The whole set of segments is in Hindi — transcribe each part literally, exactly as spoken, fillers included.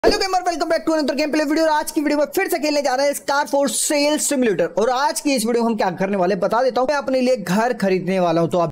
Hello gamer, welcome back to another game play video. आज की वीडियो में फिर से खेलने जा रहे हैं कार फॉर सेल सिमुलेटर। और आज की इस वीडियो में हम क्या करने वाले बता देता हूं। मैं अपने लिए घर खरीदने वाला हूं, तो आप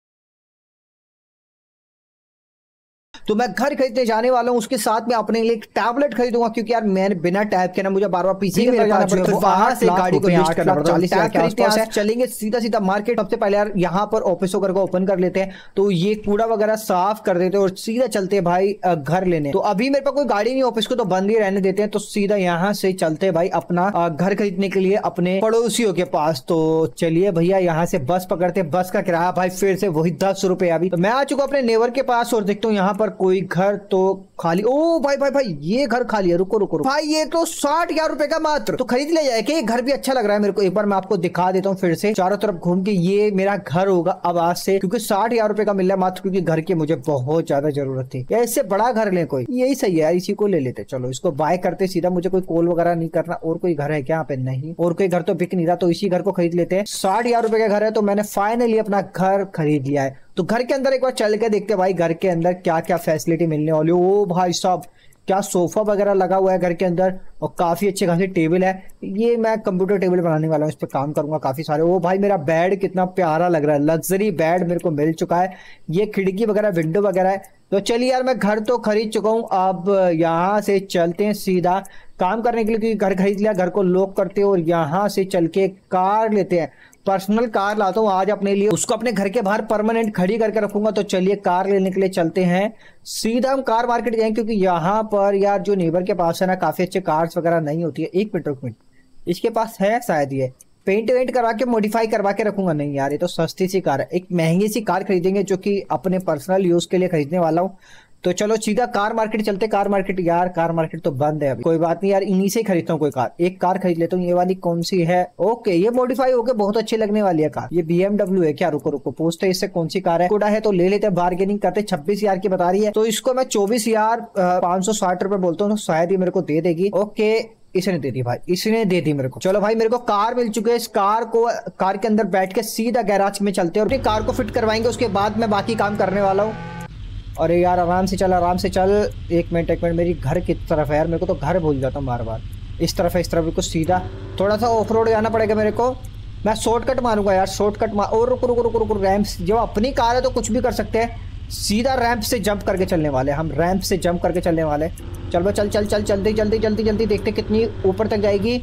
तो मैं घर खरीदने जाने वाला हूं। उसके साथ में अपने लिए एक टैबलेट खरीदूंगा, क्योंकि यार मैंने बिना टैब के ना मुझे बार बार पीसी के जाना पड़ेगा। वहां से गाड़ी को लिस्ट करना पड़ता है। टैब खरीदते हैं, चलेंगे सीधा सीधा मार्केट। सबसे पहले यार यहाँ पर ऑफिस वगैरह को ओपन कर लेते हैं, तो ये कूड़ा वगैरह साफ कर देते हैं और सीधा चलते हैं भाई घर लेने। तो अभी मेरे पास कोई गाड़ी नहीं, ऑफिस को तो बंद ही रहने देते हैं। तो सीधा यहाँ से चलते भाई अपना घर खरीदने के लिए अपने पड़ोसियों के पास। तो चलिए भैया यहाँ से बस पकड़ते। बस का किराया भाई फिर से वही दस रुपए। अभी तो मैं आ चुका अपने नेवर के पास और देखता हूँ यहाँ पर कोई घर तो खाली। ओ भाई भाई भाई ये घर खाली है। रुको रुको रुको भाई, ये तो साठ हजार रुपए का मात्र। तो खरीद ले जाए कि ये घर भी अच्छा लग रहा है मेरे को। एक बार मैं आपको दिखा देता हूँ फिर से चारों तरफ घूम के। ये मेरा घर होगा अब आज से, क्योंकि साठ हजार रुपए का मिल रहा है मात्र, क्योंकि घर की मुझे बहुत ज्यादा जरूरत थी। या इससे बड़ा घर ले कोई, यही सही है यार, इसी को ले लेते। चलो इसको बाय करते सीधा। मुझे कोई कॉल वगैरह नहीं करना। और कोई घर है क्या यहाँ पे? नहीं, और कोई घर तो बिक नहीं रहा, तो इसी घर को खरीद लेते हैं। साठ हजार रुपए का घर है, तो मैंने फाइनली अपना घर खरीद लिया है। तो घर के अंदर एक बार चल के देखते हैं भाई घर के अंदर क्या क्या फैसिलिटी मिलने वाली। ओ भाई साहब, क्या सोफा वगैरह लगा हुआ है घर के अंदर, और काफी अच्छे खासी टेबल है। ये मैं कंप्यूटर टेबल बनाने वाला हूँ, इस पे काम करूंगा काफी सारे। ओ भाई मेरा बेड कितना प्यारा लग रहा है, लग्जरी बेड मेरे को मिल चुका है। ये खिड़की वगैरह विंडो वगैरह है। तो चलिए यार, मैं घर तो खरीद चुका हूँ। अब यहाँ से चलते हैं सीधा काम करने के लिए, क्योंकि घर खरीद लिया। घर को लॉक करते हैं और यहाँ से चल के कार लेते हैं। पर्सनल कार लाता हूँ आज अपने लिए, उसको अपने घर के बाहर परमानेंट खड़ी करके रखूंगा। तो चलिए कार लेने के लिए चलते हैं। सीधा हम कार मार्केट जाएंगे, क्योंकि यहाँ पर यार जो नेबर के पास है ना, काफी अच्छे कार्स वगैरह नहीं होती है। एक मिनट रुक मिनट, इसके पास है शायद ये पेंट वेंट करवा के मॉडिफाई करवा के रखूंगा। नहीं यार, ये तो सस्ती सी कार है। एक महंगी सी कार खरीदेंगे जो कि अपने पर्सनल यूज के लिए खरीदने वाला हूँ। तो चलो सीधा कार मार्केट चलते। कार मार्केट यार, कार मार्केट तो बंद है अभी। कोई बात नहीं यार, इन्हीं से खरीदता हूँ कोई कार। एक कार खरीद लेता हूँ। ये वाली कौन सी है? ओके, ये मॉडिफाई होके बहुत अच्छी लगने वाली है कार। ये बीएमडब्ल्यू है क्या? रुको रुको पूछते इससे कौन सी कार है। कोडा है तो ले लेते हैं, बार्गेनिंग करते। छब्बीस हजार की बता रही है, तो इसको मैं चौबीस हजार पांच सौ साठ रुपए बोलता हूँ, तो शायद ही मेरे को दे देगी। ओके, इसने दे दी भाई, इसने दे दी मेरे को। चलो भाई, मेरे को कार मिल चुकी है। इस कार को कार के अंदर बैठ के सीधा गैराज में चलते हैं और अपनी कार को फिट करवाएंगे। उसके बाद मैं बाकी काम करने वाला हूँ। अरे यार आराम से चल, आराम से चल। एक मिनट एक मिनट, मेरी घर किस तरफ है यार? मेरे को तो घर भूल जाता हूँ बार बार। इस तरफ है, इस तरफ। कुछ सीधा थोड़ा सा ऑफ रोड जाना पड़ेगा मेरे को। मैं शॉर्टकट मारूंगा यार, शॉर्टकट मार। और रुको रुको रुको रुको, रैंप जब अपनी कार है तो कुछ भी कर सकते हैं। सीधा रैंप से जंप करके चलने वाले हम, रैंप से जंप करके चलने वाले। चल भाई चल चल चल, जल्दी जल्दी जल्दी जल्दी, देखते कितनी ऊपर तक जाएगी।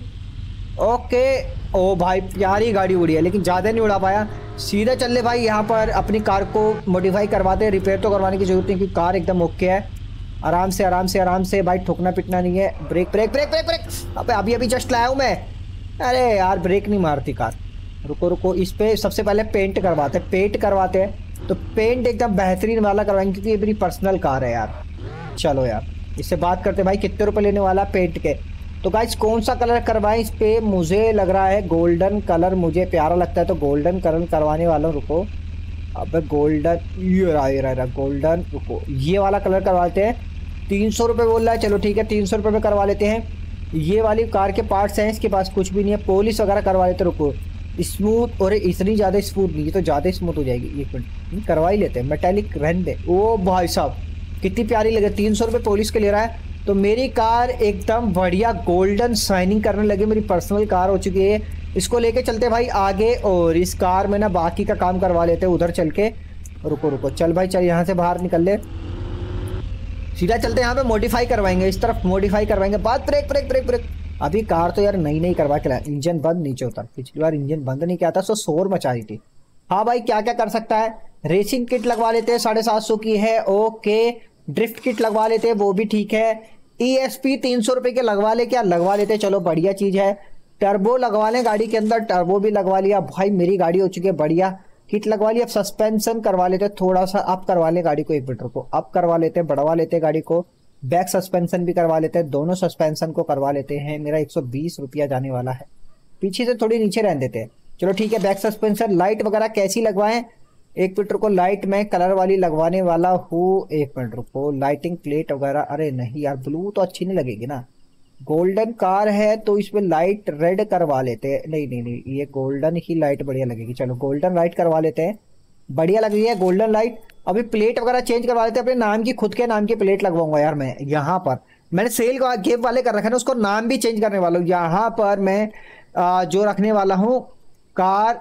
ओके, ओ भाई प्यारी गाड़ी उड़ी है, लेकिन ज़्यादा नहीं उड़ा पाया। सीधा चल ले भाई, यहाँ पर अपनी कार को मॉडिफाई करवाते हैं। रिपेयर तो करवाने की जरूरत नहीं, क्योंकि कार एकदम ओके है। आराम से आराम से आराम से भाई, ठोकना पिटना नहीं है। Brake brake brake brake brake. अबे अभी अभी जस्ट लाया हूँ मैं। अरे यार ब्रेक नहीं मारती कार। रुको रुको, इस पर सबसे पहले पेंट करवाते हैं। पेंट करवाते हैं तो पेंट एकदम बेहतरीन वाला करवाएंगे, क्योंकि ये मेरी पर्सनल कार है यार। चलो यार, इससे बात करते भाई, कितने रुपए लेने वाला पेंट के। तो गाइस कौन सा कलर करवाएं इस पे? मुझे लग रहा है गोल्डन कलर मुझे प्यारा लगता है, तो गोल्डन कलर करवाने वाला हूँ। रुको, अब गोल्डन, ये रहा ये रहा गोल्डन। रुको, ये वाला कलर करवाते हैं। तीन सौ रुपये बोल रहा है, चलो ठीक है, तीन सौ रुपये में करवा लेते हैं। ये वाली कार के पार्ट्स हैं, इसके पास कुछ भी नहीं है। पॉलिश वगैरह करवा लेते। रुको, स्मूथ, और इतनी ज़्यादा स्मूथ नहीं, तो ज़्यादा स्मूथ हो जाएगी। एक मिनट, करवा ही लेते हैं। मेटेलिक रहने दे। ओ भाई साहब कितनी प्यारी लगे, तीन सौ रुपये पॉलिश के ले रहा है। तो मेरी कार एकदम बढ़िया गोल्डन शाइनिंग करने लगी। मेरी पर्सनल कार हो चुकी है। इसको लेके चलते भाई आगे, और इस कार में ना बाकी का काम करवा लेते हैं उधर चल के। रुको रुको, चल भाई चल, यहाँ से बाहर निकल ले। सीधा चलते हैं, यहाँ पे मॉडिफाई करवाएंगे। इस तरफ मॉडिफाई करवाएंगे। बाद ब्रेक ब्रेक ब्रेक ब्रेक। अभी कार तो यार नई नई करवा के लाया। इंजन बंद नीचे होता, पिछली बार इंजन बंद नहीं किया था, सो शोर मचा रही थी। हाँ भाई, क्या क्या कर सकता है? रेसिंग किट लगवा लेते हैं, साढ़े सात सौ की है। ओके, ड्रिफ्ट किट लगवा लेते हैं, वो भी ठीक है। ईएसपी तीन सौ रुपए के लगवा ले, क्या लगवा लेते हैं, चलो बढ़िया चीज है। टर्बो लगवा लें गाड़ी के अंदर, टर्बो भी लगवा लिया भाई। मेरी गाड़ी हो चुकी है बढ़िया, किट लगवा लिया। अब सस्पेंशन करवा लेते हैं, थोड़ा सा अप करवा लें गाड़ी को। एक मिनट रुको, अप करवा लेते हैं, बढ़वा लेते हैं गाड़ी को। बैक सस्पेंशन भी करवा लेते हैं, दोनों सस्पेंशन को करवा लेते हैं। मेरा एक सौ बीस रुपया जाने वाला है। पीछे से थोड़ी नीचे रहने देते हैं, चलो ठीक है। बैक सस्पेंशन, लाइट वगैरह कैसी लगवाएं? एक मिनट रुको, लाइट में कलर वाली लगवाने वाला हूँ। एक मिनट रुको, लाइटिंग प्लेट वगैरह, अरे नहीं यार ब्लू तो अच्छी नहीं लगेगी ना। गोल्डन कार है तो इसमें लाइट रेड करवा लेते हैं। नहीं नहीं नहीं, ये गोल्डन ही लाइट बढ़िया लगेगी। चलो गोल्डन लाइट करवा लेते हैं, बढ़िया लग रही है गोल्डन लाइट। अभी प्लेट वगैरह चेंज करवा लेते हैं। अपने नाम की, खुद के नाम की प्लेट लगवाऊंगा यार मैं यहाँ पर। मैंने सेल का गिव वाले कर रखा है ना, उसको नाम भी चेंज करने वाला हूँ। यहाँ पर मैं आ, जो रखने वाला हूँ कार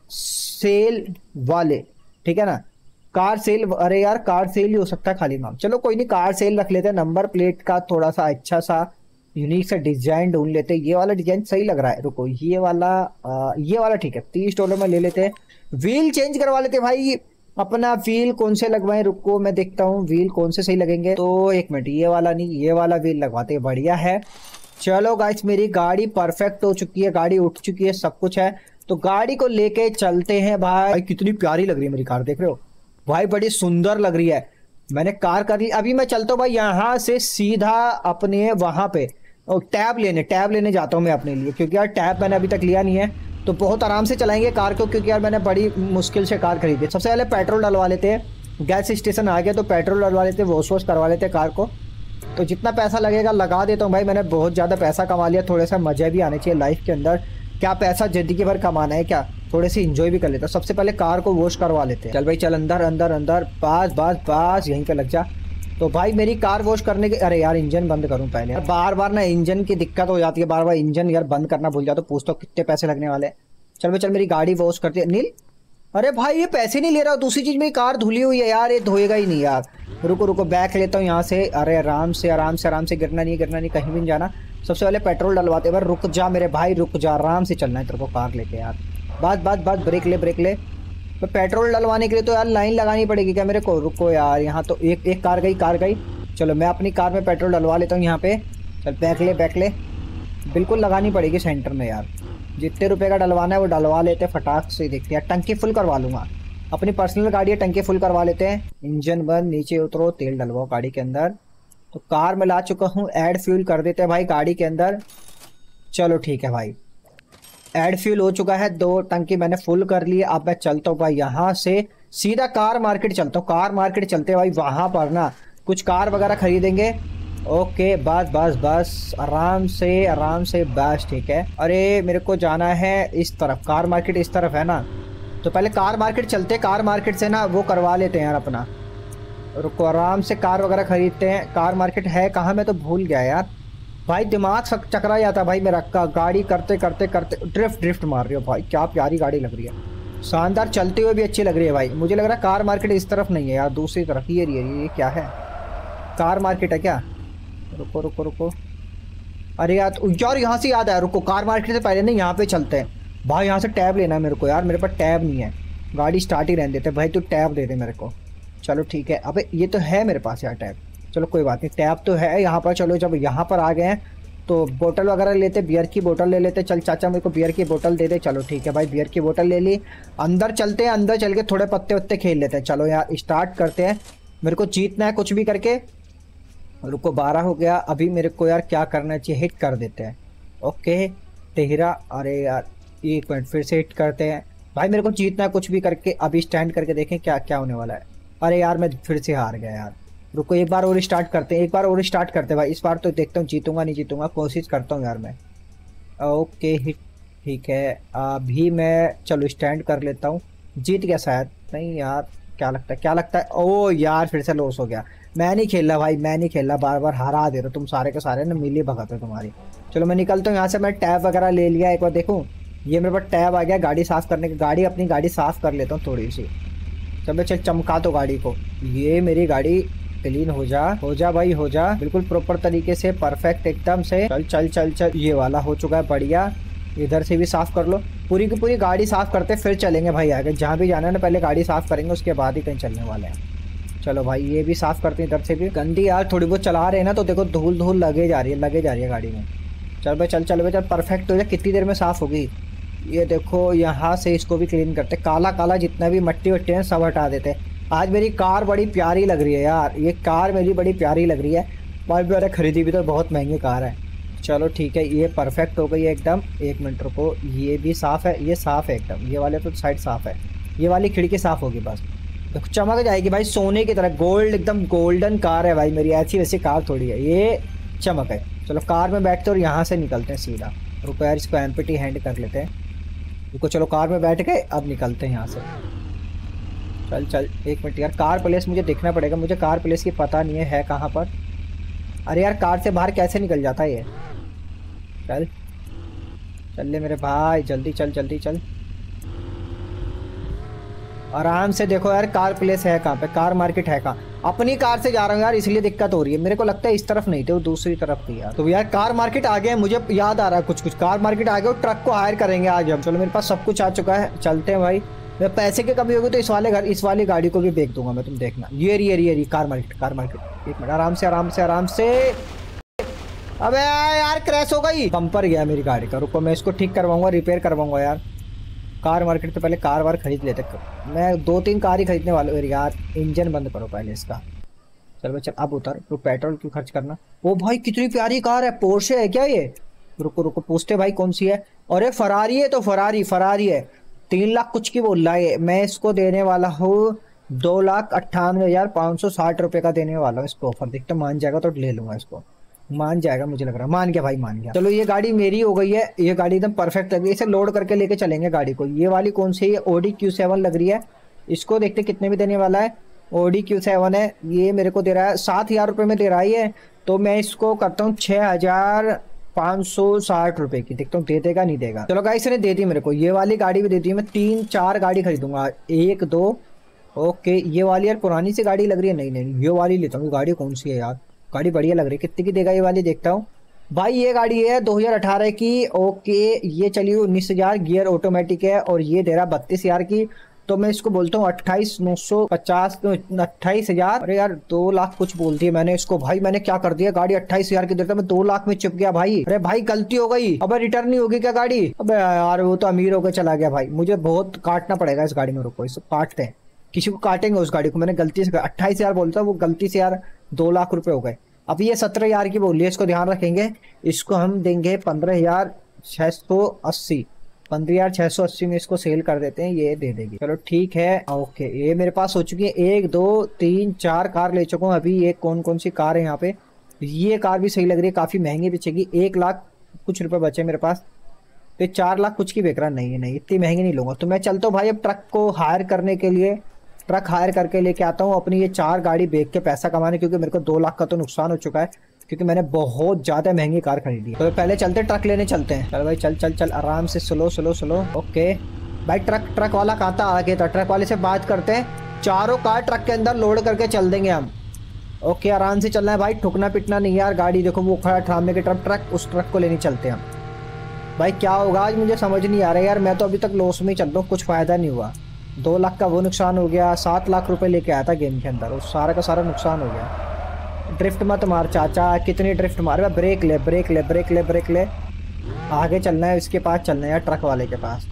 सेल वाले, ठीक है ना, कार सेल। अरे यार कार सेल ही हो सकता है खाली नाम, चलो कोई नहीं कार सेल रख लेते हैं। नंबर प्लेट का थोड़ा सा अच्छा सा यूनिक सा डिजाइन ढूंढ लेते हैं। ये वाला डिजाइन सही लग रहा है, रुको ये वाला आ, ये वाला ठीक है, तीस डॉलर में ले लेते हैं। व्हील चेंज करवा लेते हैं भाई अपना। व्हील कौन से लगवाएं, रुको मैं देखता हूँ व्हील कौन से सही लगेंगे। तो एक मिनट, ये वाला नहीं ये वाला व्हील लगवाते हैं, बढ़िया है। चलो गाइस मेरी गाड़ी परफेक्ट हो चुकी है, गाड़ी उठ चुकी है, सब कुछ है। तो गाड़ी को लेके चलते हैं भाई। भाई कितनी प्यारी लग रही है मेरी कार, देख रहे हो भाई, बड़ी सुंदर लग रही है। मैंने कार कर ली, अभी मैं चलता हूँ भाई यहाँ से सीधा अपने वहां पे टैब लेने टैब लेने जाता हूँ मैं अपने लिए, क्योंकि यार टैब मैंने अभी तक लिया नहीं है। तो बहुत आराम से चलाएंगे कार को, क्योंकि यार मैंने बड़ी मुश्किल से कार खरीदी। सबसे पहले पेट्रोल डलवा लेते हैं, गैस स्टेशन आ गया तो पेट्रोल डलवा लेते हैं, वॉश वॉश करवा लेते हैं कार को। तो जितना पैसा लगेगा लगा देता हूँ भाई, मैंने बहुत ज़्यादा पैसा कमा लिया। थोड़ा सा मज़ा भी आने चाहिए लाइफ के अंदर, क्या पैसा ज़िंदगी भर कमाना है क्या, थोड़े से इंजॉय भी कर लेता हूँ। सबसे पहले कार को वॉश करवा लेते हैं। चल भाई चल अंदर अंदर अंदर, पास पास पास यहीं पे लग जा। तो भाई मेरी कार वॉश करने के, अरे यार इंजन बंद करूं पहले, यार बार बार ना इंजन की दिक्कत हो जाती है, बार बार इंजन यार बंद करना भूल जाता, तो पूछता हूँ कितने पैसे लगने वाले। चल भाई चल मेरी गाड़ी वॉश करती है। नील अरे भाई ये पैसे नहीं ले रहा, दूसरी चीज मेरी कार धुली हुई है यार, ये धोएगा ही नहीं यार। रुको रुको बैक लेता हूँ यहाँ से। अरे आराम से आराम से आराम से, गिरना नहीं गिरना नहीं, कहीं भी नहीं जाना। सबसे पहले पेट्रोल डलवाते हैं। रुक जा मेरे भाई रुक जा, आराम से चलना है तेरे को कार लेके यार। बात बात बात ब्रेक ले ब्रेक ले। तो पेट्रोल डलवाने के लिए तो यार लाइन लगानी पड़ेगी क्या मेरे को, रुको यार यहाँ तो एक एक कार गई कार गई। चलो मैं अपनी कार में पेट्रोल डलवा लेता हूँ यहाँ पे। चल बैक ले बैक ले, बिल्कुल लगानी पड़ेगी सेंटर में यार। जितने रुपए का डलवाना है वो डलवा लेते हैं फटाक से। देखते हैं टंकी फुल करवा लूँगा, अपनी पर्सनल गाड़ी है, टंकी फुल करवा लेते हैं। इंजन बंद, नीचे उतरो, तेल डलवाओ गाड़ी के अंदर। तो कार में ला चुका हूँ, ऐड फ्यूल कर देते हैं भाई गाड़ी के अंदर। चलो ठीक है भाई, ऐड फ्यूल हो चुका है, दो टंकी मैंने फुल कर ली। अब मैं चलता हूँ भाई यहाँ से सीधा कार मार्केट चलता हूँ। कार मार्केट चलते हैं भाई, वहाँ पर ना कुछ कार वगैरह खरीदेंगे। ओके बस बस बस आराम से आराम से बस ठीक है। अरे मेरे को जाना है इस तरफ, कार मार्केट इस तरफ है ना, तो पहले कार मार्केट चलते। कार मार्केट से ना वो करवा लेते हैं यार अपना, रुको आराम से कार वगैरह खरीदते हैं। कार मार्केट है कहाँ, मैं तो भूल गया यार भाई, दिमाग सब चकरा जाता है भाई मेरा। का गाड़ी करते करते करते ड्रिफ्ट ड्रिफ्ट मार रही हो भाई, क्या प्यारी गाड़ी लग रही है, शानदार, चलते हुए भी अच्छी लग रही है भाई। मुझे लग रहा है कार मार्केट इस तरफ नहीं है यार, दूसरी तरफ। ये ये ये क्या है, कार मार्केट है क्या, रुको रुको रुको। अरे यार यार यहाँ से याद आया, रुको कार मार्केट से पहले ना यहाँ पे चलते हैं भाई। यहाँ से टैब लेना है मेरे को यार, मेरे पास टैब नहीं है, गाड़ी स्टार्ट ही रहने देते भाई, तू टैब दे दे मेरे को। चलो ठीक है, अबे ये तो है मेरे पास यार टैब, चलो कोई बात नहीं, टैब तो है यहाँ पर। चलो जब यहाँ पर आ गए हैं तो बोतल वगैरह लेते, बियर की बोतल ले लेते। चल चाचा मेरे को बियर की बोतल दे दे। चलो ठीक है भाई, बियर की बोतल ले ली। अंदर चलते हैं, अंदर चल के थोड़े पत्ते वत्ते खेल लेते हैं। चलो यार स्टार्ट करते हैं, मेरे को जीतना है कुछ भी करके। रुको बारह हो गया, अभी मेरे को यार क्या करना चाहिए, हिट कर देते हैं। ओके तेहरा, अरे यार एक मिनट फिर से हिट करते हैं भाई, मेरे को जीतना है कुछ भी करके। अभी स्टैंड करके देखें क्या क्या होने वाला है। अरे यार मैं फिर से हार गया यार, रुको एक बार और स्टार्ट करते हैं, एक बार और स्टार्ट करते हैं भाई। इस बार तो देखता हूँ जीतूंगा नहीं जीतूंगा, कोशिश करता हूँ यार मैं। ओके हिट ठीक है, अभी मैं चलो स्टैंड कर लेता हूँ। जीत गया शायद, नहीं यार क्या लगता है क्या लगता है, ओ यार फिर से लॉस हो गया। मैं नहीं खेल रहा भाई, मैं नहीं खेल रहा, बार बार हरा दे रहा तुम सारे के सारे ना, मिली भगत है तुम्हारी। चलो मैं निकलता हूँ यहाँ से, मैं टैब वगैरह ले लिया। एक बार देखूँ ये मेरे पास टैब आ गया गाड़ी साफ़ करने की, गाड़ी अपनी गाड़ी साफ़ कर लेता हूँ थोड़ी सी। चलो चल चमका तो गाड़ी को, ये मेरी गाड़ी क्लीन हो जा हो जा भाई हो जा, बिल्कुल प्रॉपर तरीके से परफेक्ट एकदम से। चल चल चल चल, ये वाला हो चुका है बढ़िया। इधर से भी साफ़ कर लो, पूरी की पूरी गाड़ी साफ़ करते फिर चलेंगे भाई आगे। जहाँ भी जाना है ना पहले गाड़ी साफ़ करेंगे, उसके बाद ही कहीं चलने वाले हैं। चलो भाई ये भी साफ़ करते हैं, इधर से भी गंदी यार थोड़ी बहुत चला रहे हैं ना, तो देखो धूल धूल लगे जा रही है लगे जा रही है गाड़ी में। चल भाई चल चल भाई चल, परफेक्ट हो जाए, कितनी देर में साफ़ होगी। ये देखो यहाँ से इसको भी क्लीन करते, काला काला जितना भी मट्टी वट्टी है सब हटा देते। आज मेरी कार बड़ी प्यारी लग रही है यार, ये कार मेरी बड़ी प्यारी लग रही है भाई, मैंने खरीदी भी तो बहुत महंगी कार है। चलो ठीक है ये परफेक्ट हो गई है एकदम। एक मिनट रुको, ये भी साफ़ है, ये साफ़ है एकदम, ये वाले तो साइड साफ़ है, ये वाली खिड़की साफ़ होगी बस, तो चमक जाएगी भाई सोने की तरह। गोल्ड एकदम गोल्डन कार है भाई मेरी, ऐसी वैसी कार थोड़ी है, ये चमक है। चलो कार में बैठते और यहाँ से निकलते हैं सीधा। रुको यार इसको एम्प्टी हैंड कर लेते हैं, रुको चलो कार में बैठ गए, अब निकलते हैं यहाँ से। चल चल एक मिनट यार, कार प्लेस मुझे देखना पड़ेगा, मुझे कार प्लेस की पता नहीं है, है कहाँ पर। अरे यार कार से बाहर कैसे निकल जाता है ये? चल चल ले मेरे भाई, जल्दी चल जल्दी चल, आराम से। देखो यार कार प्लेस है कहाँ पे, कार मार्केट है कहाँ? अपनी कार से जा रहा हूँ यार, इसलिए दिक्कत हो रही है। मेरे को लगता है इस तरफ नहीं थे, वो दूसरी तरफ थी यार। तो यार कार मार्केट आ गए, मुझे याद आ रहा है कुछ कुछ। कार मार्केट आ गए और ट्रक को हायर करेंगे आज हम। चलो मेरे पास सब कुछ आ चुका है, चलते हैं भाई। मैं पैसे की कमी होगी तो इस वाले घर इस वाली गाड़ी को भी बेच दूंगा मैं, तुम देखना। ये रही ये रही ये रही कार मार्केट, कार मार्केट। एक मिनट, आराम से आराम से आराम से। अबे यार क्रैश हो गई, बम्पर गया मेरी गाड़ी का। रुको मैं इसको ठीक करवाऊंगा, रिपेयर करवाऊंगा यार। कार मार्केट पे पहले कार वार खरीद लेते। मैं दो तीन कार ही खरीदने वाला हूँ यार। इंजन बंद करो पहले इसका। चल भाई चल, अब उतर। तो पेट्रोल क्यों खर्च करना? ओ भाई कितनी प्यारी कार है, पोर्शे है क्या ये? रुको रुको पूछते भाई कौन सी है। अरे फरारी है, तो फरारी फरारी है। तीन लाख कुछ की बोल रहा है। मैं इसको देने वाला हूँ दो लाख अट्ठानवे हजार पाँच सौ साठ रुपए का देने वाला हूँ इसको ऑफर। देखते मान जाएगा तो ले लूंगा इसको। मान जाएगा मुझे लग रहा है, मान गया भाई मान गया। चलो ये गाड़ी मेरी हो गई है, ये गाड़ी एकदम परफेक्ट लग रही है। इसे लोड करके लेके चलेंगे गाड़ी को। ये वाली कौन सी है? ओडी क्यू सेवन लग रही है। इसको देखते कितने में देने वाला है। ओडी क्यू सेवन है, ये मेरे को दे रहा है सात हजार रुपये में दे रहा है। तो मैं इसको करता हूँ छः हजार पाँच सौ साठ रुपये की। देखता हूँ दे देगा नहीं देगा। चलो गाइस ने दे दी मेरे को, ये वाली गाड़ी भी दे दी। मैं तीन चार गाड़ी खरीदूंगा, एक दो। ओके ये वाली यार पुरानी सी गाड़ी लग रही है। नहीं नहीं ये वाली लेता हूँ। गाड़ी कौन सी है यार? गाड़ी बढ़िया लग रही है। कितने की देगा ये वाली? देखता हूँ भाई। ये गाड़ी है दो हजार अठारह की। ओके ये चली उन्नीस हजार, गियर ऑटोमेटिक है और ये दे रहा बत्तीस हजार की। तो मैं इसको बोलता हूँ अट्ठाईस नौ सौ पचास अट्ठाईस हजार। अरे यार दो लाख कुछ बोलती है मैंने इसको। भाई मैंने क्या कर दिया, गाड़ी अट्ठाईस हजार की देता, मैं दो लाख में चिप गया भाई। अरे भाई गलती हो गई। अब रिटर्न नहीं होगी क्या गाड़ी? अब यार वो तो अमीर होकर चला गया भाई। मुझे बहुत काटना पड़ेगा इस गाड़ी में। रुको इसको काटते हैं, किसी को काटेंगे उस गाड़ी को। मैंने गलती से अट्ठाईस हजार बोलता, वो गलती से यार दो लाख रुपए हो गए। अब ये सत्रह हजार की बोल रही है, इसको ध्यान रखेंगे। इसको हम देंगे पंद्रह हजार छह सौ अस्सी। पंद्रह हजार छह सौ अस्सी में इसको सेल कर देते हैं, ये दे देगी। चलो ठीक है। ओके ये मेरे पास हो चुकी है। एक दो तीन चार कार ले चुका हूँ अभी। ये कौन कौन सी कार है यहाँ पे? ये कार भी सही लग रही है, काफी महंगी बिचेगी। एक लाख कुछ रुपए बचे मेरे पास। तो चार लाख कुछ की बेच रहा। नहीं नहीं इतनी महंगी नहीं लूंगा। तो मैं चलता हूँ भाई अब ट्रक को हायर करने के लिए। ट्रक हायर करके लेके आता हूँ अपनी ये चार गाड़ी बेच के पैसा कमाने, क्योंकि मेरे को दो लाख का तो नुकसान हो चुका है क्योंकि मैंने बहुत ज्यादा महंगी कार खरीदी है। तो पहले चलते ट्रक लेने चलते हैं। चल भाई चल चल चल आराम से, स्लो स्लो स्लो। ओके भाई ट्रक ट्रक वाला कहाँ था? आगे था। ट्रक वाले से बात करते हैं। चारों कार ट्रक के अंदर लोड करके चल देंगे हम। ओके आराम से चलना है भाई, ठुकना पिटना नहीं यार। गाड़ी देखो वो खड़ा थामने के ट्रक ट्रक उस ट्रक को लेने चलते हैं हम। भाई क्या होगा आज मुझे समझ नहीं आ रहा है यार। मैं तो अभी तक लॉस में ही चल रहा हूँ, कुछ फायदा नहीं हुआ। दो लाख का वो नुकसान हो गया। सात लाख रुपए लेके आया था गेम के अंदर, उस सारा का सारा नुकसान हो गया। ड्रिफ्ट मत मार चाचा, कितनी ड्रिफ्ट मार। ब्रेक ले ब्रेक ले ब्रेक ले ब्रेक ले। आगे चलना है, इसके पास चलना है यार, ट्रक वाले के पास।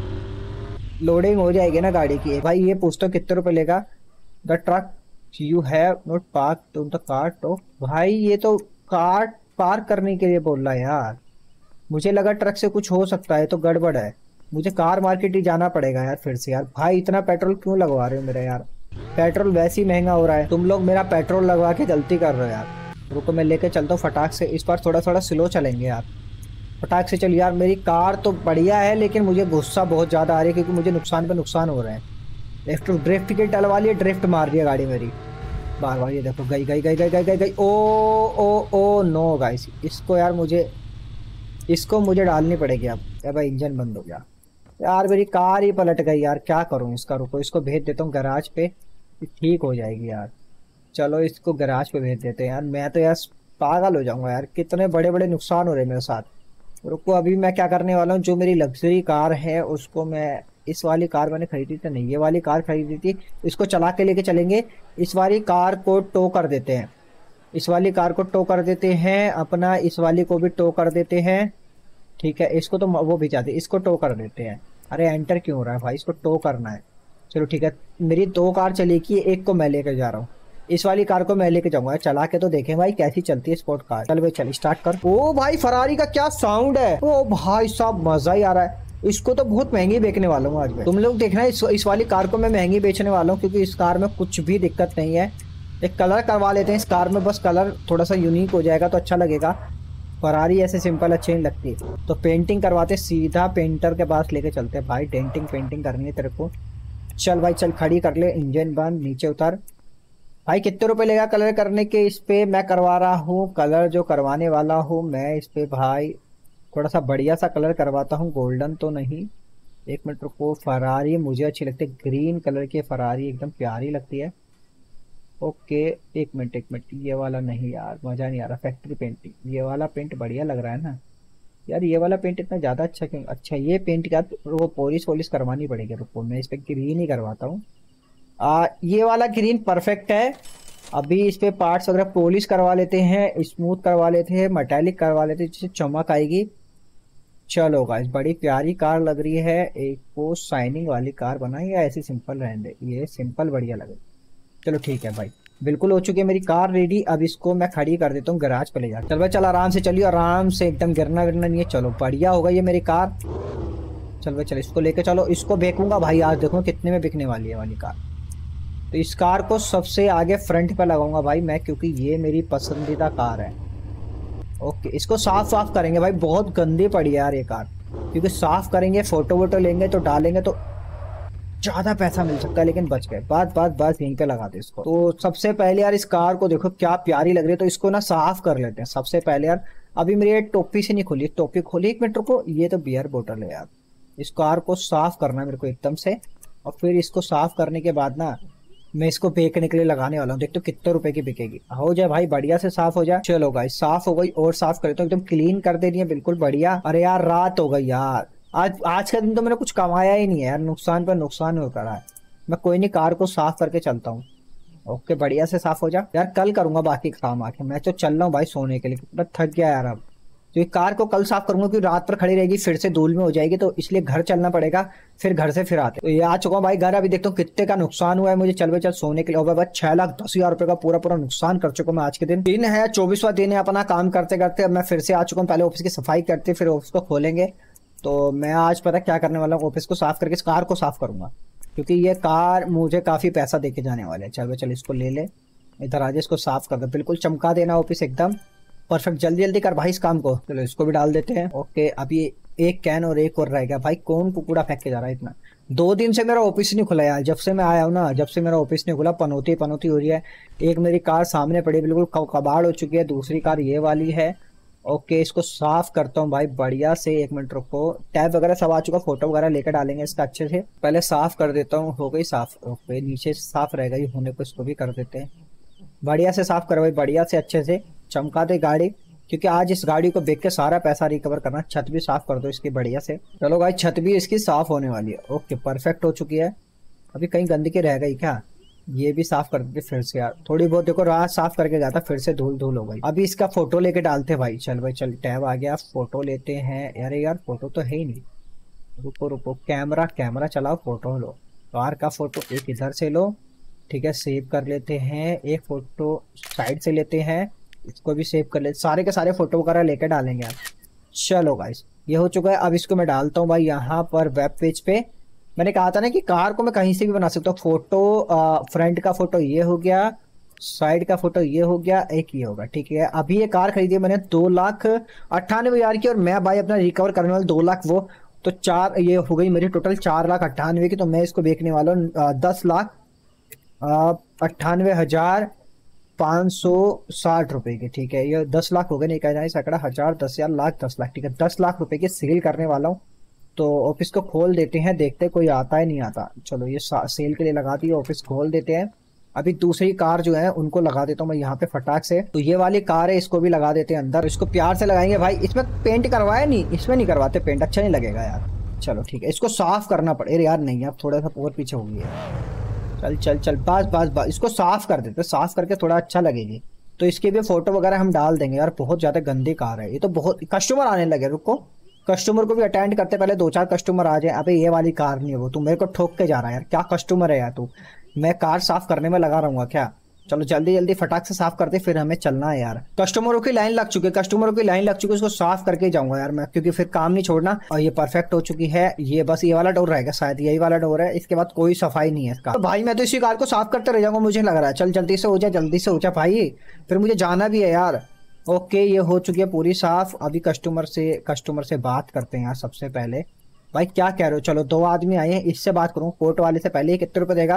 लोडिंग हो जाएगी ना गाड़ी की। भाई ये पूछता हूँ कितने रुपए लेगा? The truck you have not park to the car. तो भाई ये तो कार पार्क करने के लिए बोल रहा है यार। मुझे लगा ट्रक से कुछ हो सकता है, तो गड़बड़ है। मुझे कार मार्केट ही जाना पड़ेगा यार फिर से यार। भाई इतना पेट्रोल क्यों लगवा रहे हो मेरा यार? पेट्रोल वैसे ही महंगा हो रहा है, तुम लोग मेरा पेट्रोल लगवा के गलती कर रहे हो यार। रुको मैं लेके चलता हूँ फटाक से। इस बार थोड़ा थोड़ा स्लो चलेंगे यार, फटाक से चल यार। मेरी कार तो बढ़िया है लेकिन मुझे गुस्सा बहुत ज़्यादा आ रही है क्योंकि मुझे नुकसान पे नुकसान हो रहा है। लेफ्ट ड्रिफ्ट की डलवा लिए, ड्रिफ्ट मार दिया गाड़ी मेरी बार बार। ये देखो गई गई गई गई गई गई गई। ओ ओ ओ नो गाइस, इसको यार मुझे इसको मुझे डालनी पड़ेगी अब। अब इंजन बंद हो गया यार, मेरी कार ही पलट गई यार। क्या करूं इसका? रुको इसको भेज देता हूँ गैराज पे, ठीक हो जाएगी यार। चलो इसको गैराज पे भेज देते हैं यार। मैं तो यार पागल हो जाऊंगा यार, कितने बड़े बड़े नुकसान हो रहे हैं मेरे साथ। रुको अभी मैं क्या करने वाला हूँ, जो मेरी लग्जरी कार है उसको मैं, इस वाली कार मैंने खरीदी थी नहीं, ये वाली कार खरीदी थी, इसको चला के लेके चलेंगे। इस वाली कार को टो कर देते हैं, इस वाली कार को टो कर देते हैं अपना, इस वाली को भी टो कर देते हैं। ठीक है इसको तो वो भी जाते, इसको टो कर देते हैं। अरे एंटर क्यों हो रहा है भाई? इसको टो करना है। चलो ठीक है, मेरी दो कार चलेगी, एक को मैं लेकर जा रहा हूँ। इस वाली कार को मैं लेके जाऊंगा, चला के तो देखें भाई कैसी चलती है स्पोर्ट कार। चल भाई चल स्टार्ट कर। ओ भाई फरारी का क्या साउंड है! ओ भाई साहब मजा ही आ रहा है। इसको तो बहुत महंगी बेचने वाला हूँ आज मैं। तुम लोग देखना इस, इस वाली कार को मैं महंगी बेचने वाला हूँ क्योंकि इस कार में कुछ भी दिक्कत नहीं है। एक कलर करवा लेते हैं इस कार में, बस कलर थोड़ा सा यूनिक हो जाएगा तो अच्छा लगेगा। फरारी ऐसे सिंपल अच्छी नहीं लगती, तो पेंटिंग करवाते, सीधा पेंटर के पास लेके चलते हैं भाई। डेंटिंग पेंटिंग करनी है तेरे को। चल भाई चल, खड़ी कर ले, इंजन बंद, नीचे उतर भाई कितने रुपए लेगा कलर करने के? इस पे मैं करवा रहा हूँ कलर, जो करवाने वाला हूँ मैं इस पे भाई थोड़ा सा बढ़िया सा कलर करवाता हूँ, गोल्डन तो नहीं। एक मिनट रुको, फरारी मुझे अच्छी लगती है, ग्रीन कलर की फरारी एकदम प्यारी लगती है। ओके एक मिनट एक मिनट, ये वाला नहीं यार, मजा नहीं आ रहा। फैक्ट्री पेंटिंग, ये वाला पेंट बढ़िया लग रहा है ना यार, ये वाला पेंट इतना ज्यादा अच्छा क्यों? अच्छा ये पेंट का वो पॉलिश वॉलिश करवानी पड़ेगी, रुको मैं इस पे ग्रीन ही करवाता हूँ। आ ये वाला ग्रीन परफेक्ट है। अभी इस पे पार्ट्स वगैरह पॉलिश करवा लेते हैं, स्मूथ करवा लेते हैं, मेटालिक करवा लेते हैं, जिससे चमक आएगी। चलो गाइस बड़ी प्यारी कार लग रही है। एक को शाइनिंग वाली कार बनाई या ऐसी सिंपल रहने दे? ये सिंपल बढ़िया लगे। चलो ठीक है भाई, बिल्कुल हो चुकी है मेरी कार रेडी। अब इसको मैं खड़ी कर देता हूँ गैराज पे ले जा। चल भाई चल, आराम से चलिए, आराम से एकदम, गिरना गिरना नहीं है। चलो बढ़िया होगा ये मेरी कार। चल भाई चल, इसको लेके चलो, इसको बेचूंगा भाई आज, देखो कितने में बिकने वाली है वाली कार। तो इस कार को सबसे आगे फ्रंट पे लगाऊंगा भाई मैं, क्योंकि ये मेरी पसंदीदा कार है। ओके इसको साफ साफ करेंगे भाई, बहुत गंदी पड़ी है यार ये कार, क्योंकि साफ करेंगे, फोटो वोटो लेंगे तो डालेंगे तो ज्यादा पैसा मिल सकता है, लेकिन बच गए। बात बात बात यहीं पे लगा दे इसको। तो सबसे पहले यार इस कार को देखो क्या प्यारी लग रही है, तो इसको ना साफ कर लेते हैं सबसे पहले यार। अभी मेरी ये टोपी से नहीं खुली, टोपी खोली, एक मिनट रुको, ये तो बियर बोतल है यार। इस कार को साफ करना है मेरे को एकदम से, और फिर इसको साफ करने के बाद ना मैं इसको बेचने के लिए लगाने वाला हूँ। देखते हो कितने रुपए की बिकेगी। हो जाए भाई बढ़िया से साफ हो जाए। चलो गाइस साफ हो गई, और साफ करे तो एकदम क्लीन कर देनी है बिल्कुल बढ़िया। अरे यार रात हो गई यार, आज आज का दिन तो मैंने कुछ कमाया ही नहीं है यार, नुकसान पर नुकसान हो रहा है। मैं कोई नहीं, कार को साफ करके चलता हूँ। ओके बढ़िया से साफ हो जा यार, कल करूंगा बाकी काम आके। मैं तो चल रहा हूँ भाई सोने के लिए, मैं थक गया यार। अब तो ये कार को कल साफ करूंगा, क्योंकि रात पर खड़ी रहेगी फिर से धूल में हो जाएगी, तो इसलिए घर चलना पड़ेगा, फिर घर से फिर आते। तो ये आ चुका हूँ भाई घर। अभी देखता हूँ कितने का नुकसान हुआ है मुझे। चल भाई चल सोने के लिए। और बस छह लाख दस हजार रुपए का पूरा पूरा नुकसान कर चुका हूँ मैं आज के दिन। दिन है चौबीसवां दिन है अपना काम करते करते। अब मैं फिर से आ चुका हूँ, पहले ऑफिस की सफाई करते फिर ऑफिस को खोलेंगे। तो मैं आज पता क्या करने वाला हूँ, ऑफिस को साफ करके इस कार को साफ करूंगा, क्योंकि ये कार मुझे काफी पैसा देके जाने वाले है। चल भाई चल, इसको ले ले, इधर आजे, इसको साफ कर दे, बिल्कुल चमका देना ऑफिस एकदम परफेक्ट। जल्दी जल्दी कर भाई इस काम को। चलो इसको भी डाल देते हैं। ओके अभी एक कैन और एक और रहेगा। भाई कौन कुकूड़ा फेंक के जा रहा है इतना? दो दिन से मेरा ऑफिस नहीं खुला यार, जब से मैं आया हूँ ना, जब से मेरा ऑफिस नहीं खुला पनौती पनौती हो रही है। एक मेरी कार सामने पड़ी बिल्कुल कबाड़ हो चुकी है, दूसरी कार ये वाली है। ओके इसको साफ करता हूँ भाई बढ़िया से। एक मिनट रुको, टैब वगैरह सब आ चुका, फोटो वगैरह लेकर डालेंगे इसका अच्छे से। पहले साफ कर देता हूँ। हो गई साफ। ओके नीचे साफ रहेगा ये होने को, इसको भी कर देते हैं बढ़िया से साफ करो भाई, बढ़िया से अच्छे से चमका दे गाड़ी, क्योंकि आज इस गाड़ी को बेच के सारा पैसा रिकवर करना। छत भी साफ कर दो इसकी बढ़िया से। चलो भाई छत भी इसकी साफ होने वाली है। ओके परफेक्ट हो चुकी है। अभी कहीं गंदगी रह गई क्या? ये भी साफ कर देते फिर से यार, थोड़ी बहुत। देखो रात साफ करके गया था, फिर से धूल धूल हो गई। अभी इसका फोटो लेके डालते भाई। चल भाई चल, टैब आ गया, फोटो लेते हैं। अरे यार फोटो तो है ही नहीं, रुको रुको, कैमरा कैमरा चलाओ, फोटो लो। कार का फोटो एक इधर से लो, ठीक है, सेव कर लेते हैं। एक फोटो साइड से लेते हैं, इसको भी सेव कर लेते। सारे के सारे फोटो वगैरह लेकर डालेंगे यार। चलो गाइस ये हो चुका है। अब इसको मैं डालता हूँ भाई यहाँ पर वेब पेज पे। मैंने कहा था ना कि कार को मैं कहीं से भी बना सकता हूँ। फोटो आ, फ्रंट का फोटो ये हो गया, साइड का फोटो ये हो गया, एक ये होगा, ठीक है। अभी ये कार खरीदी है मैंने दो लाख अट्ठानवे हजार की, और मैं भाई अपना रिकवर करने वाला दो लाख वो, तो चार ये हो गई मेरी टोटल चार लाख अट्ठानवे की। तो मैं इसको बेचने वाला हूँ दस लाख अट्ठानवे हजार पाँच सौ साठ रुपए की, ठीक है। ये दस लाख हो गए, नहीं कहा जाए सैकड़ा, हजार, दस हजार, लाख, दस लाख, ठीक है। दस लाख रुपए की सेल करने वाला हूँ। तो ऑफिस को खोल देते हैं, देखते कोई आता है नहीं आता। चलो ये सेल के लिए लगा दी, ऑफिस खोल देते हैं। अभी दूसरी कार जो है उनको लगा देता हूँ मैं यहाँ पे फटाक से। तो ये वाली कार है, इसको भी लगा देते हैं अंदर। इसको प्यार से लगाएंगे भाई। इसमें पेंट करवाया नहीं, इसमें नहीं करवाते पेंट, अच्छा नहीं लगेगा यार। चलो ठीक है, इसको साफ करना पड़ेगा यार। नहीं अब थोड़ा सा और पीछे हो गया। चल चल चल, बस बस बस, इसको साफ कर देते, साफ करके थोड़ा अच्छा लगेगी। तो इसके भी फोटो वगैरह हम डाल देंगे यार। बहुत ज्यादा गंदी कार है ये तो, बहुत कस्टमर आने लगे। रुको कस्टमर को भी अटेंड करते, पहले दो चार कस्टमर आ जाए। अबे ये वाली कार नहीं है वो, तू मेरे को ठोक के जा रहा है यार, क्या कस्टमर है यार तू? मैं कार साफ करने में लगा रहूंगा क्या? चलो जल्दी जल्दी फटाक से साफ करते, फिर हमें चलना है यार। कस्टमरों की लाइन लग चुकी है, कस्टमरों की लाइन लग चुकी है, इसको साफ करके जाऊंगा यार मैं, क्योंकि फिर काम नहीं छोड़ना। और ये परफेक्ट हो चुकी है। ये बस ये वाला डोर रहेगा शायद, यही वाला डोर है, इसके बाद कोई सफाई नहीं है इसका। तो भाई मैं तो इसी कार को साफ करते रह जाऊंगा, मुझे लग रहा है। चल जल्दी से हो जा, जल्दी से हो जा भाई, फिर मुझे जाना भी है यार। ओके ये हो चुकी है पूरी साफ। अभी कस्टमर से कस्टमर से बात करते हैं यार सबसे पहले। भाई क्या कह रहे हो? चलो दो आदमी आए हैं, इससे बात करूँ कोर्ट वाले से। पहले कितने रुपए देगा?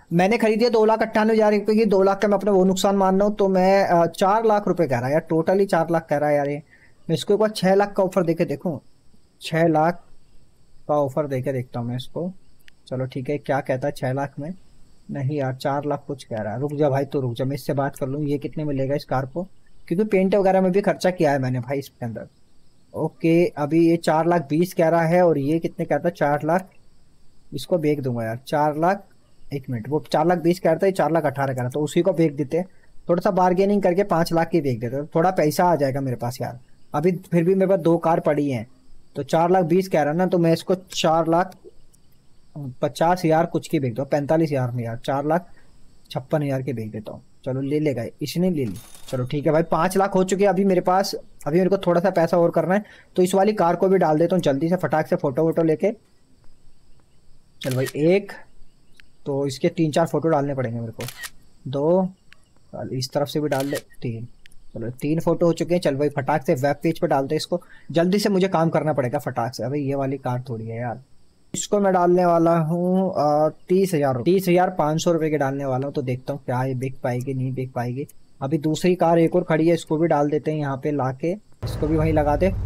मैंने खरीदी है दो लाख अट्ठानवे हजार रुपए की, दो लाख का मैं अपना वो नुकसान मान रहा हूँ, तो मैं अ, चार लाख रुपए कह रहा है यार, टोटली चार लाख कह रहा है यार ये। मैं इसको एक बार छह लाख का ऑफर देके देखूँ, छह लाख का ऑफर देके देखता हूँ मैं इसको। चलो ठीक है, क्या कहता है छह लाख में? नहीं यार, चार लाख कुछ कह रहा है। रुक जा भाई, तो रुक जा, मैं इससे बात कर लूँ ये कितने में लेगा इस कार को, क्योंकि पेंट वगैरह में भी खर्चा किया है मैंने भाई इसके अंदर। ओके, अभी ये चार लाख बीस कह रहा है, और ये कितने कहता है? चार लाख। इसको बेच दूंगा यार, चार लाख। एक मिनट, वो चार लाख बीस कह रहा था, ये चार लाख अठारह कह रहा था, तो उसी को बेच देते हैं। थोड़ा सा बार्गेनिंग करके पाँच लाख की बेच देते हैं, थोड़ा पैसा आ जाएगा मेरे पास यार। अभी फिर भी मेरे पास दो कार पड़ी हैं, तो चार लाख बीस कह रहा है ना, तो मैं इसको चार लाख पचास हजार कुछ की बेच दो, पैंतालीस हजार में यार, चार लाख छप्पन हजार के बेच देता हूँ। चलो ले लेगा, इसने ले ली। चलो ठीक है भाई, पाँच लाख हो चुके हैं अभी मेरे पास। अभी मेरे को थोड़ा सा पैसा और करना है, तो इस वाली कार को भी डाल देता हूँ जल्दी से, फटाक से फोटो वोटो लेके। चल भाई, एक तो इसके तीन चार फोटो डालने पड़ेंगे मेरे को, दो, इस तरफ से भी डाल दे, तीन। चलो तीन फोटो हो चुके हैं। चल भाई फटाक से वेब पेज पे डालते हैं इसको, जल्दी से मुझे काम करना पड़ेगा फटाक से। अभी ये वाली कार थोड़ी है यार। इसको मैं डालने वाला हूँ तीस हजार तीस हजार पाँच सौ रुपये के डालने वाला हूँ, तो देखता हूँ क्या ये बिक पाएगी नहीं बिक पाएगी। अभी दूसरी कार एक और खड़ी है, इसको भी डाल देते हैं यहाँ पे लाके, इसको भी वहीं लगा दे।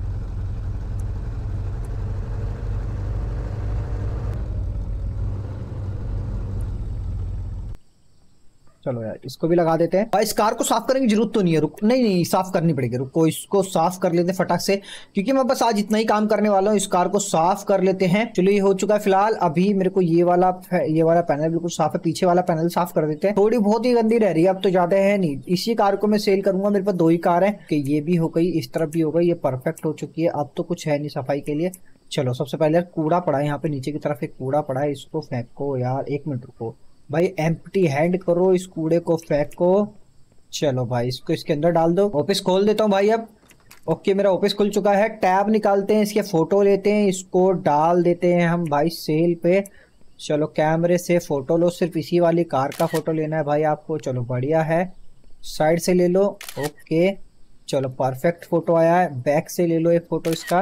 चलो यार, इसको भी लगा देते हैं भाई। इस कार को साफ करने की जरूरत तो नहीं है, रुक, नहीं नहीं साफ करनी पड़ेगी, रुको इसको साफ कर लेते हैं फटाक से, क्योंकि मैं बस आज इतना ही काम करने वाला हूँ। इस कार को साफ कर लेते हैं। चलो ये हो चुका है फिलहाल। अभी मेरे को ये वाला ये वाला पैनल बिल्कुल साफ है, पीछे वाला पैनल साफ कर देते हैं। थोड़ी बहुत ही गंदी रह रही है, अब तो ज्यादा है नहीं। इसी कार को मैं सेल करूंगा, मेरे पास दो ही कार है कि ये भी हो गई, इस तरफ भी हो गई, ये परफेक्ट हो चुकी है। अब तो कुछ है नहीं सफाई के लिए। चलो सबसे पहले कूड़ा पड़ा है यहाँ पे, नीचे की तरफ एक कूड़ा पड़ा है, इसको फेंको यार। एक मिनट रुको भाई, एम्प्टी हैंड करो, इस कूड़े को फेंको। चलो भाई, इसको इसके अंदर डाल दो। ऑफिस खोल देता हूँ भाई अब। ओके, मेरा ऑफिस खुल चुका है। टैब निकालते हैं, इसके फोटो लेते हैं, इसको डाल देते हैं हम भाई सेल पे। चलो कैमरे से फोटो लो, सिर्फ इसी वाली कार का फोटो लेना है भाई आपको। चलो बढ़िया है, साइड से ले लो। ओके चलो परफेक्ट फोटो आया है। बैक से ले लो एक फोटो इसका।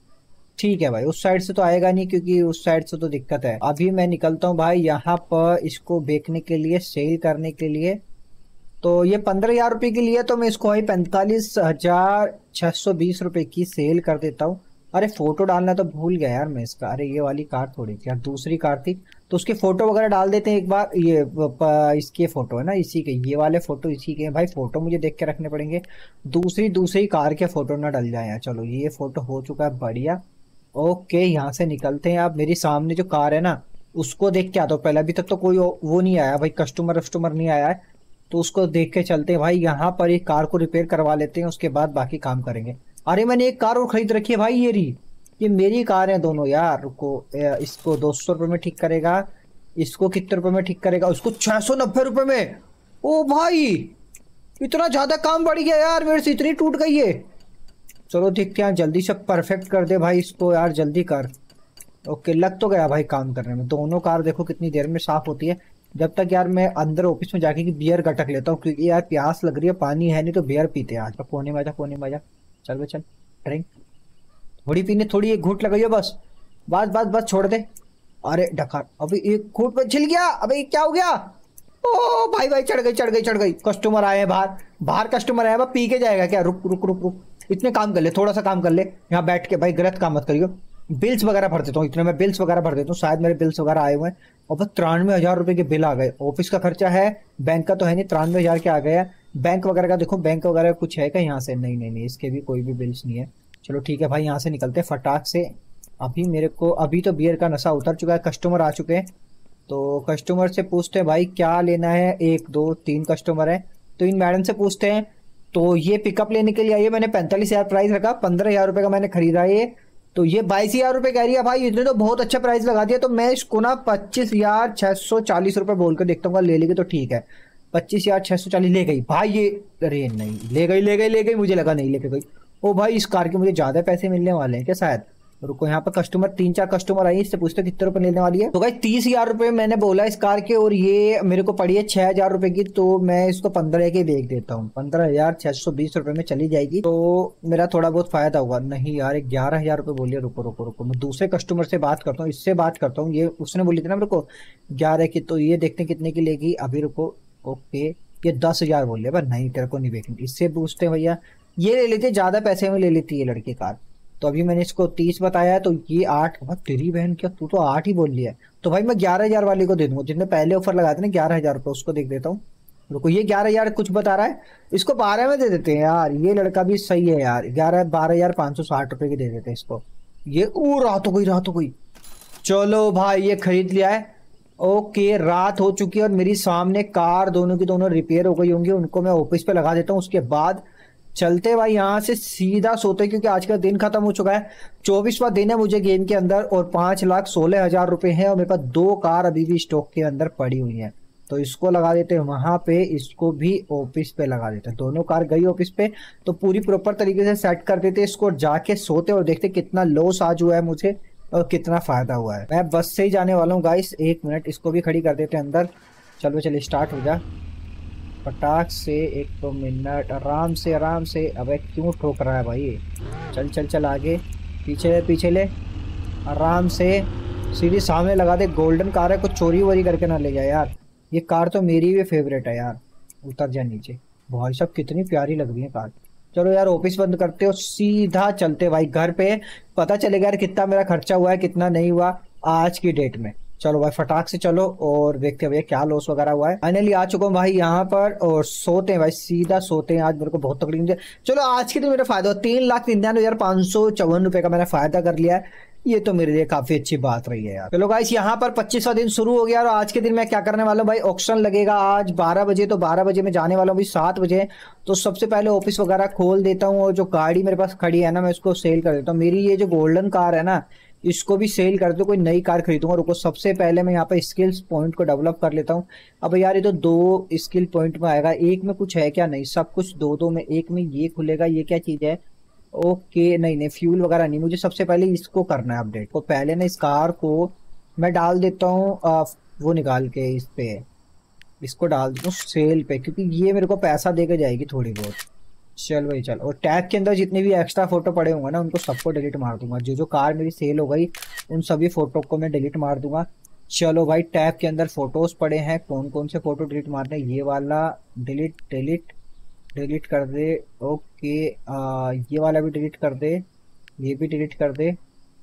ठीक है भाई, उस साइड से तो आएगा नहीं क्योंकि उस साइड से तो दिक्कत है। अभी मैं निकलता हूँ भाई यहाँ पर इसको बेचने के लिए, सेल करने के लिए। तो ये पंद्रह हजार रुपये के लिए, तो मैं इसको भाई पैंतालीस हजार छह सौ बीस रुपये की सेल कर देता हूँ। अरे फोटो डालना तो भूल गया यार मैं इसका। अरे ये वाली कार थोड़ी थी यार, दूसरी कार थी, तो उसके फोटो वगैरह डाल देते हैं एक बार। ये इसके फोटो है ना, इसी के, ये वाले फोटो इसी के भाई। फोटो मुझे देख के रखने पड़ेंगे, दूसरी दूसरी कार के फोटो ना डल जाए यार। चलो ये फोटो हो चुका है, बढ़िया। ओके यहाँ से निकलते हैं। आप मेरी सामने जो कार है ना, उसको देख के आता हूँ पहले। अभी तक तो कोई वो नहीं आया भाई, कस्टमर कस्टमर नहीं आया है, तो उसको देख के चलते हैं भाई। यहाँ पर एक कार को रिपेयर करवा लेते हैं, उसके बाद बाकी काम करेंगे। अरे मैंने एक कार और खरीद रखी है भाई, ये रही, ये मेरी कार है दोनों यार। रुको, इसको दो सौ रुपये में ठीक करेगा, इसको कितने रुपए में ठीक करेगा? उसको छह सौ नब्बे रुपये में। ओ भाई इतना ज्यादा काम बढ़ गया यार, मेरे से इतनी टूट गई है। चलो देखते हैं, जल्दी से परफेक्ट कर दे भाई इसको यार, जल्दी कर। ओके लग तो गया भाई काम करने में। दोनों कार देखो कितनी देर में साफ होती है। जब तक यार मैं अंदर ऑफिस में जाके कि बियर गटक लेता हूँ, क्योंकि यार प्यास लग रही है, पानी है नहीं तो बियर पीते हैं आज। कोने में जा, कोने में जा, चल भाई चल ड्रिंक थोड़ी पीने, थोड़ी एक घूट लगाइयो बस, बस बस बस छोड़ दे। अरे डकार, अभी एक घूट में छिल गया। अभी क्या हो गया? ओ भाई भाई चढ़ गई चढ़ गई चढ़ गई। कस्टमर आए हैं बाहर, बाहर कस्टमर आया, पी के जाएगा क्या? रुक रुक रुक रुक, इतने काम कर ले, थोड़ा सा काम कर ले यहाँ बैठ के भाई। गलत काम मत करियो। बिल्स वगैरह भर देता हूँ, इतने में बिल्स वगैरह भर देता हूँ, शायद मेरे बिल्स वगैरह आए हुए हैं। और बस तिरानवे हजार रुपए के बिल आ गए। ऑफिस का खर्चा है, बैंक का तो है नहीं, तिरानवे हजार के आ गया। बैंक वगैरह का देखो, बैंक वगैरह कुछ है क्या यहाँ से? नहीं नहीं नहीं, इसके भी कोई भी बिल्स नहीं है। चलो ठीक है भाई, यहाँ से निकलते हैं फटाक से। अभी मेरे को, अभी तो बियर का नशा उतर चुका है, कस्टमर आ चुके हैं। तो कस्टमर से पूछते हैं भाई क्या लेना है। एक दो तीन कस्टमर है, तो इन मैडम से पूछते हैं। तो ये पिकअप लेने के लिए आई है, मैंने पैंतालीस हजार प्राइस रखा, पंद्रह हजार रुपये का मैंने खरीदा ये। तो ये बाईस हजार रुपये कह रही है भाई, इसने तो बहुत अच्छा प्राइस लगा दिया। तो मैं इसको ना पच्चीस हजार छह सौ चालीस रुपये बोल कर देखता हूँ, ले लेगी तो ठीक है। पच्चीस हजार छह सौ चालीस ले गई भाई ये। अरे नहीं, ले गई ले गई ले गई, मुझे लगा नहीं लेके गई। ओ भाई इस कार के मुझे ज्यादा पैसे मिलने वाले हैं क्या शायद? रुको, यहाँ पर कस्टमर तीन चार कस्टमर आई, इससे पूछते कितने रुपए लेने वाली है। तो भाई तीस हजार रुपए मैंने बोला इस कार के, और ये मेरे को पड़ी है छह हजार रुपए की, तो मैं इसको पंद्रह के बेच देता हूँ। पंद्रह हजार छह सौ बीस रुपए में चली जाएगी, तो मेरा थोड़ा बहुत फायदा होगा। नहीं यार, ग्यारह हजार रुपए बोलिए। रुको रुको रुको, मैं दूसरे कस्टमर से बात करता हूँ, इससे बात करता हूँ। ये उसने बोली थी ना मेरे को ग्यारह की, तो ये देखते कितने की लेगी अभी। रुको, ओके, ये दस हजार बोल रहे, नहीं तेरे को नहीं बेचनी। इससे पूछते भैया, ये ले लेते, ज्यादा पैसे में ले लेती है लड़की कार। तो अभी मैंने इसको तीस बताया है, तो ये आठ। तेरी बहन, क्या तू तो आठ ही बोल लिया है। तो भाई मैं ग्यारह हजार वाली को दे दूंगा, जिसने पहले ऑफर लगाते ना ग्यारह हजार रुपये, उसको देख देता हूँ। रुको, ये ग्यारह हजार कुछ बता रहा है, इसको बारह में दे देते हैं यार। ये लड़का भी सही है यार, ग्यारह बारह हजार पाँच सौ साठ रुपए की दे देते हैं इसको। ये ओ रात हो गई, रात हो गई। चलो भाई ये खरीद लिया है। ओके, रात हो चुकी है और मेरी सामने कार दोनों की दोनों रिपेयर हो गई होंगी, उनको मैं ऑफिस पे लगा देता हूँ। उसके बाद चलते भाई यहाँ से सीधा सोते, क्योंकि आज का दिन खत्म हो चुका है। चौबीसवां दिन है मुझे गेम के अंदर, और पांच लाख सोलह हजार रुपए है, और मेरे पास दो कार अभी भी स्टॉक के अंदर पड़ी हुई है। तो इसको लगा देते हैं वहां पे, इसको भी ऑफिस पे लगा देते हैं। दोनों कार गई ऑफिस पे, तो पूरी प्रॉपर तरीके से सेट कर देते इसको, जाके सोते और देखते कितना लॉस आज हुआ है मुझे और कितना फायदा हुआ है। मैं बस से ही जाने वाला हूँ गाइस, एक मिनट, इसको भी खड़ी कर देते हैं अंदर। चलो चलिए, स्टार्ट हो जा फटाक से। एक दो मिनट, आराम से आराम से। अबे क्यों ठोक रहा है भाई, चल चल चल आगे, पीछे ले पीछे ले, आराम से सीधी सामने लगा दे। गोल्डन कार है, कुछ चोरी वोरी करके ना ले जाए यार। ये कार तो मेरी भी फेवरेट है यार। उतर जा नीचे। भाई साहब कितनी प्यारी लग रही है कार। चलो यार ऑफिस बंद करते हो, सीधा चलते भाई घर पे। पता चलेगा यार कितना मेरा खर्चा हुआ है, कितना नहीं हुआ आज की डेट में। चलो भाई फटाक से चलो और देखते हैं भैया क्या लॉस वगैरह हुआ है। फाइनली आ चुका हूँ भाई यहाँ पर, और सोते हैं भाई, सीधा सोते हैं। आज मेरे को बहुत तकलीफ है। चलो आज के दिन मेरा फायदा हो, तीन लाख निन्यानवे हजार पाँच सौ चौवन रुपए का मैंने फायदा कर लिया है। ये तो मेरे लिए काफी अच्छी बात रही है यार। चलो गाइस, यहाँ पर पच्चीसवां दिन शुरू हो गया, और आज के दिन मैं क्या करने वाला हूँ भाई, ऑक्शन लगेगा आज बारह बजे, तो बारह बजे मैं जाने वाला हूँ भाई सात बजे। तो सबसे पहले ऑफिस वगैरह खोल देता हूँ, और जो गाड़ी मेरे पास खड़ी है ना, मैं उसको सेल कर देता हूँ। मेरी ये जो गोल्डन कार है ना, इसको भी सेल कर दो, कोई नई कार खरीदूंगा। रुको, सबसे पहले मैं यहाँ पे स्किल्स पॉइंट को डेवलप कर लेता हूँ। अब यार ये तो दो स्किल पॉइंट में आएगा, एक में कुछ है क्या? नहीं, सब कुछ दो दो में, एक में ये खुलेगा। ये क्या चीज है? ओके, नहीं नहीं, फ्यूल वगैरह नहीं। मुझे सबसे पहले इसको करना है अपडेट। तो पहले ना इस कार को मैं डाल देता हूँ वो निकाल के, इस पे इसको डाल देता हूँ सेल पे, क्योंकि ये मेरे को पैसा देके जाएगी थोड़ी बहुत। चल भाई चल, और टैग के अंदर जितने भी एक्स्ट्रा फोटो पड़े होंगे ना, उनको सबको डिलीट मार दूंगा। जो जो कार मेरी सेल हो गई उन सभी फोटो को मैं डिलीट मार दूंगा। चलो भाई, टैग के अंदर फोटोज पड़े हैं, कौन कौन से फोटो डिलीट मारने हैं? ये वाला डिलीट डिलीट डिलीट कर दे। ओके, आ, ये वाला भी डिलीट कर दे, ये भी डिलीट कर दे।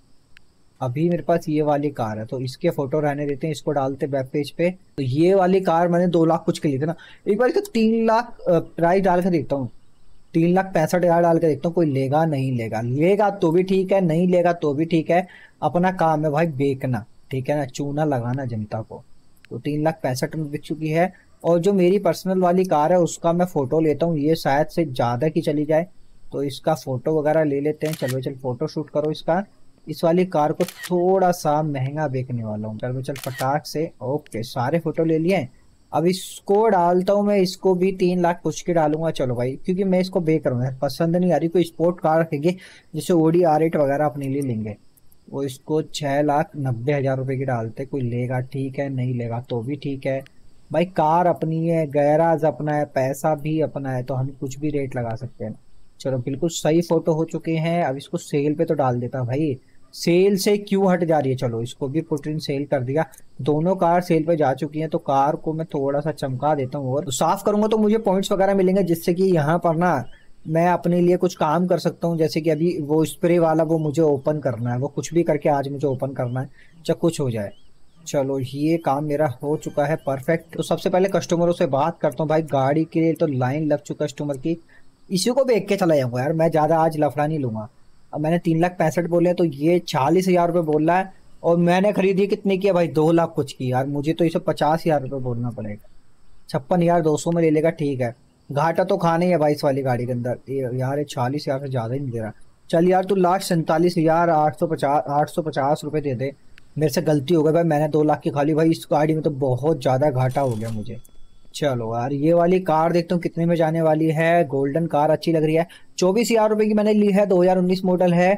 अभी मेरे पास ये वाली कार है, तो इसके फोटो रहने देते हैं, इसको डालते वेब पेज पे। तो ये वाली कार मैंने दो लाख कुछ के लिए थे ना, एक बार इसका तीन लाख प्राइस डाल के देखता हूँ। तीन लाख पैंसठ हजार डाल के देखता हूँ, कोई लेगा नहीं लेगा। लेगा तो भी ठीक है, नहीं लेगा तो भी ठीक है। अपना काम है भाई बेचना, ठीक है ना, चूना लगाना जनता को। तो तीन लाख पैंसठ में बिक चुकी है। और जो मेरी पर्सनल वाली कार है उसका मैं फोटो लेता हूँ, ये शायद से ज्यादा की चली जाए, तो इसका फोटो वगैरह ले लेते हैं। चलो चल फोटो शूट करो इसका। इस वाली कार को थोड़ा सा महंगा बेचने वाला हूँ। चलो चल फटाक से। ओके, सारे फोटो ले लिए। अब इसको डालता हूँ मैं, इसको भी तीन लाख कुछ के डालूंगा। चलो भाई, क्योंकि मैं इसको बेच रहा हूँ, पसंद नहीं आ रही। कोई स्पोर्ट कार रखेंगे जिसे ओडी आर एट वगैरह अपने लिए लेंगे, वो इसको छह लाख नब्बे हजार रुपए की डालते। कोई लेगा ठीक है, नहीं लेगा तो भी ठीक है भाई। कार अपनी है, गैराज अपना है, पैसा भी अपना है, तो हम कुछ भी रेट लगा सकते हैं। चलो बिल्कुल सही फोटो हो चुके हैं। अब इसको सेल पे तो डाल देता भाई, सेल से क्यों हट जा रही है। चलो इसको भी पुट इन सेल कर दिया। दोनों कार सेल पे जा चुकी हैं, तो कार को मैं थोड़ा सा चमका देता हूँ और तो साफ करूंगा, तो मुझे पॉइंट्स वगैरह मिलेंगे, जिससे कि यहाँ पर ना मैं अपने लिए कुछ काम कर सकता हूँ। जैसे कि अभी वो स्प्रे वाला वो मुझे ओपन करना है, वो कुछ भी करके आज मुझे ओपन करना है, चाहे कुछ हो जाए। चलो ये काम मेरा हो चुका है परफेक्ट। तो सबसे पहले कस्टमरों से बात करता हूँ भाई। गाड़ी के लिए तो लाइन लग चुका कस्टमर की, इसी को बेच के चला जाऊंगा यार। मैं ज्यादा आज लफड़ा नहीं लूंगा। अब मैंने तीन लाख पैंसठ बोले, तो ये चालीस हजार रुपये बोल रहा है, और मैंने खरीदी कितने की है भाई? दो लाख कुछ की यार। मुझे तो इसे पचास हजार रुपये बोलना पड़ेगा। छप्पन हजार दो सौ में ले लेगा, ठीक है। घाटा तो खाना ही है भाई इस वाली गाड़ी के अंदर यार। ये चालीस हजार से ज्यादा ही नहीं दे रहा। चल यार, तू लास्ट सैंतालीस हजार आठ सौ पचास आठ सौ पचास रुपये दे दे। मेरे से गलती हो गई भाई, मैंने दो लाख की खाली भाई। इस गाड़ी में तो बहुत ज्यादा घाटा हो गया मुझे। चलो यार, ये वाली कार देखता हूँ कितने में जाने वाली है। गोल्डन कार अच्छी लग रही है। चौबीस हजार रुपए की मैंने ली है, दो हजार उन्नीस मॉडल है।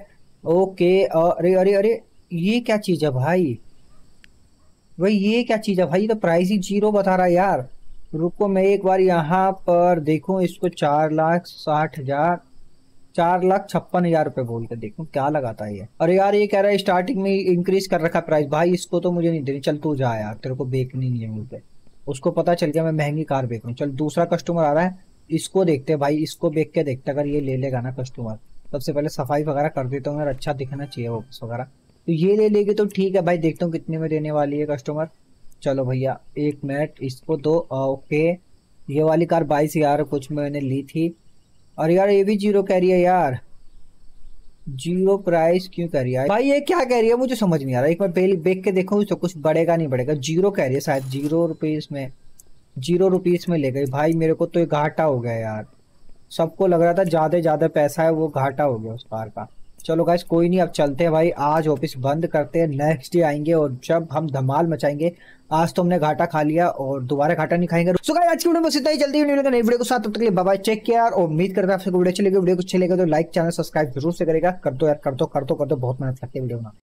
ओके अरे अरे अरे, ये क्या चीज है भाई? भाई ये क्या चीज है भाई? ये तो प्राइस ही जीरो बता रहा है यार। रुको मैं एक बार यहाँ पर देखूं इसको। चार लाख साठ हजार, चार लाख छप्पन हजार रुपये बोल के देखूं क्या लगाता है ये। अरे यार ये कह रहा है स्टार्टिंग में इंक्रीज कर रखा प्राइस। भाई इसको तो मुझे नहीं देनी, चल तू जा यार, तेरे को बेचनी नहीं है मुझे। उसको पता चल गया मैं महंगी कार बेच रहा हूँ। चल दूसरा कस्टमर आ रहा है, इसको देखते हैं भाई, इसको बेच के देखते हैं। अगर ये ले लेगा ना कस्टमर, सबसे पहले सफाई वगैरह कर देता हूँ यार, अच्छा दिखना चाहिए ऑफिस वगैरह। तो ये ले लेगी तो ठीक है भाई, देखता हूँ कितने में देने वाली है कस्टमर। चलो भैया एक मिनट, इसको दो। ओके, ये वाली कार बाईस हजार कुछ में मैंने ली थी। और यार ये भी जीरो कह रही है यार। जीरो प्राइस क्यों कह रही है भाई? ये क्या कह रही है मुझे समझ नहीं आ रहा। एक बार पहले देख के देखो तो कुछ बढ़ेगा नहीं बढ़ेगा। जीरो कह रही है शायद, जीरो रुपीज में, जीरो रुपीज में ले गई भाई। मेरे को तो ये घाटा हो गया यार। सबको लग रहा था ज्यादा ज्यादा पैसा है, वो घाटा हो गया उस कार का। चलो गाइस कोई नहीं, अब चलते हैं भाई, आज ऑफिस बंद करते हैं। नेक्स्ट डे आएंगे और जब हम धमाल मचाएंगे। आज तो हमने घाटा खा लिया और दोबारा घाटा नहीं खाएंगे। सो गाइस आज की वीडियो में बस इतना ही। जल्दी वीडियो का नई वीडियो को साथ, तब तक के लिए बाय बाय, चेक किया और उम्मीद करता है आपको वीडियो अच्छी लगी। वीडियो को अच्छी लगे तो लाइक, चैनल सब्सक्राइब जरूर से करेगा। कर दो यार, कर दो कर दो कर दो, बहुत मेहनत लगती है वीडियो में।